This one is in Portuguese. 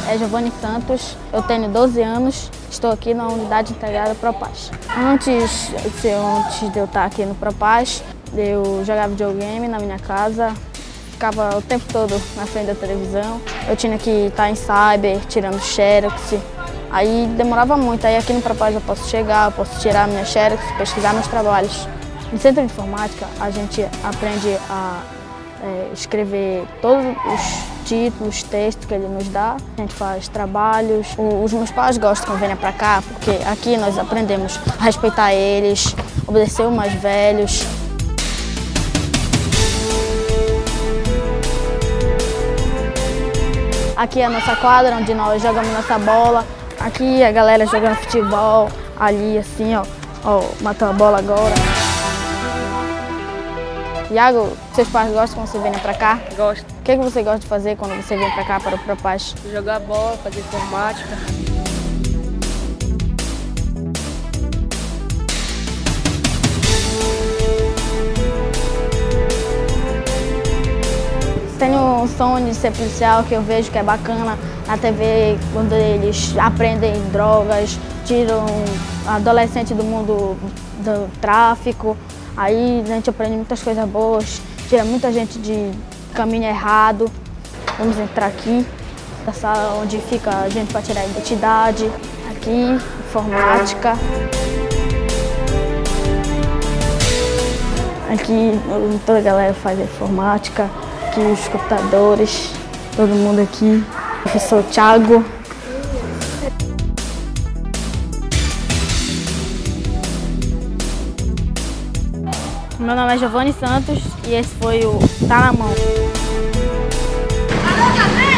é Giovanni Santos, eu tenho 12 anos, estou aqui na Unidade Integrada Propaz. Antes de eu estar aqui no Propaz, eu jogava videogame na minha casa, ficava o tempo todo na frente da televisão. Eu tinha que estar em cyber, tirando xerox, aí demorava muito. Aí aqui no Propaz eu posso chegar, eu posso tirar minha xerox, pesquisar meus trabalhos. No Centro de Informática a gente aprende a escrever todos os títulos, textos que ele nos dá. A gente faz trabalhos. Os meus pais gostam que venha para cá, porque aqui nós aprendemos a respeitar eles, obedecer os mais velhos. Aqui é a nossa quadra, onde nós jogamos nossa bola. Aqui a galera jogando futebol, ali assim, ó, matou a bola agora. Iago, seus pais gostam quando você vem para cá? Gosto. O que você gosta de fazer quando você vem para cá, para o Propaz? Jogar bola, fazer informática. Tenho um sonho de ser policial que eu vejo que é bacana na TV, quando eles aprendem drogas, tiram adolescente do mundo do tráfico. Aí a gente aprende muitas coisas boas, tira muita gente de caminho errado. Vamos entrar aqui, na sala onde fica a gente para tirar a identidade. Aqui, informática. Aqui toda a galera faz informática. Aqui os computadores, todo mundo aqui. Professor Thiago. Meu nome é Giovanni Santos e esse foi o Tá na Mão.